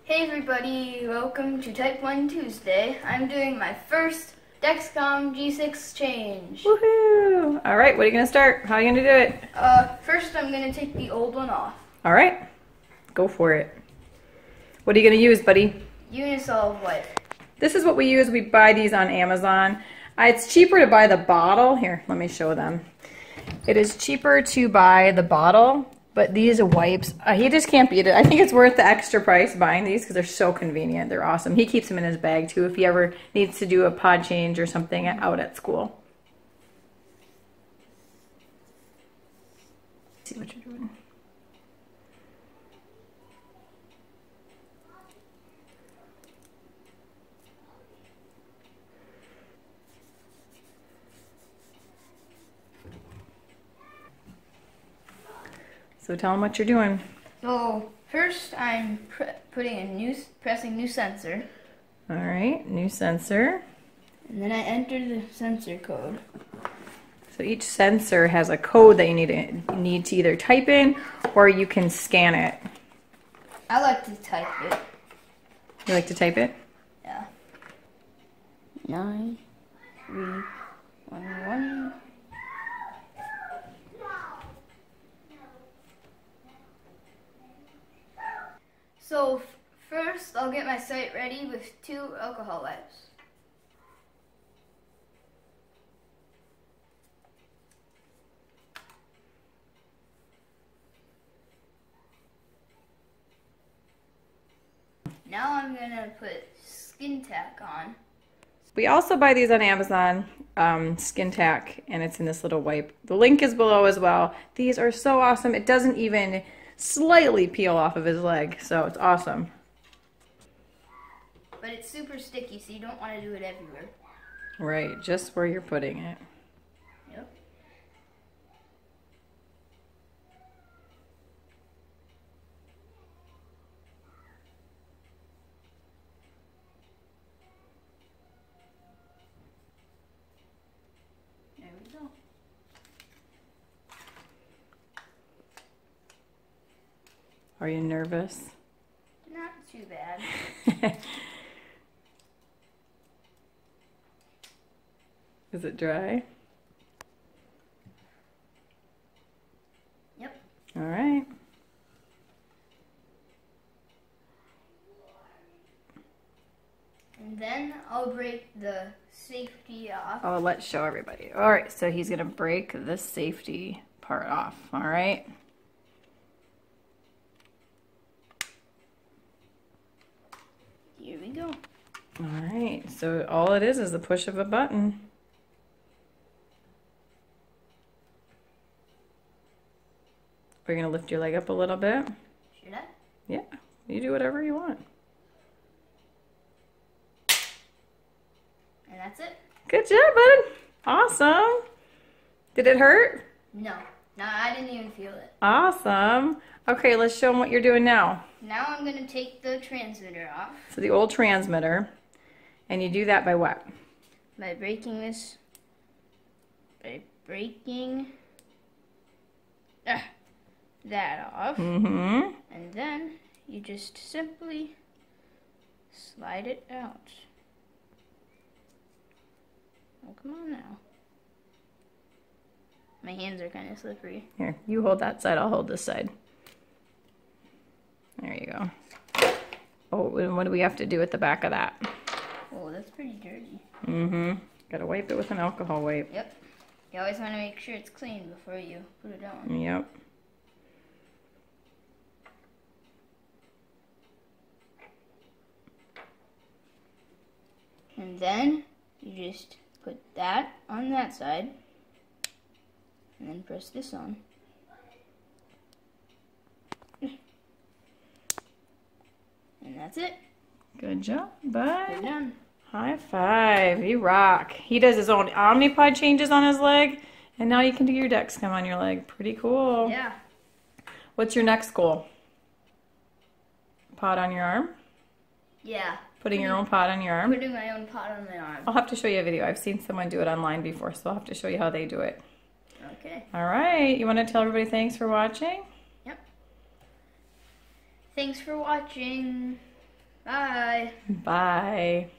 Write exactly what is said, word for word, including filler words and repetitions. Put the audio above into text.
Hey everybody, welcome to Type one Tuesday. I'm doing my first Dexcom G six change. Woohoo! All right, what are you going to start? How are you going to do it? Uh, first I'm going to take the old one off. All right, go for it. What are you going to use, buddy? Unisolve wipe. This is what we use. We buy these on Amazon. Uh, it's cheaper to buy the bottle. Here, let me show them. It is cheaper to buy the bottle, but these wipes, uh, he just can't beat it. I think it's worth the extra price buying these because they're so convenient. They're awesome. He keeps them in his bag too if he ever needs to do a pod change or something out at school. Let's see what you're doing. So tell them what you're doing. So first I'm pr putting a new, pressing new sensor. All right, new sensor. And then I enter the sensor code. So each sensor has a code that you need to, need to either type in or you can scan it. I like to type it. You like to type it? Yeah. Nine, three, one, one. So first, I'll get my site ready with two alcohol wipes. Now I'm gonna put skin tack on. We also buy these on Amazon, um, Skin Tack, and it's in this little wipe. The link is below as well. These are so awesome. It doesn't even slightly peel off of his leg, so it's awesome. But it's super sticky, so you don't want to do it everywhere. Right, just where you're putting it. Yep. There we go. Are you nervous? Not too bad. Is it dry? Yep. All right. And then I'll break the safety off. Oh, let's show everybody. All right, so he's gonna break the safety part off, all right? Here we go. All right, so all it is is the push of a button. We're gonna lift your leg up a little bit. Should I? Yeah, you do whatever you want. And that's it? Good job, bud. Awesome. Did it hurt? No. No, I didn't even feel it. Awesome. Okay, let's show them what you're doing now. Now I'm going to take the transmitter off. So the old transmitter, and you do that by what? By breaking this, by breaking uh, that off. Mm-hmm. And then you just simply slide it out. Oh, come on now. My hands are kind of slippery. Here, you hold that side, I'll hold this side. There you go. Oh, and what do we have to do at the back of that? Oh, that's pretty dirty. Mm-hmm. Gotta wipe it with an alcohol wipe. Yep. You always want to make sure it's clean before you put it on. Yep. And then you just put that on that side. And then press this on. And that's it. Good job, We're bud. done. High five. You rock. He does his own Omnipod changes on his leg, and now you can do your Dexcom on your leg. Pretty cool. Yeah. What's your next goal? Pod on your arm? Yeah. Putting your own pod on your arm? Putting my own pod on my arm. I'll have to show you a video. I've seen someone do it online before, so I'll have to show you how they do it. Okay. All right. You want to tell everybody thanks for watching? Yep. Thanks for watching. Bye. Bye.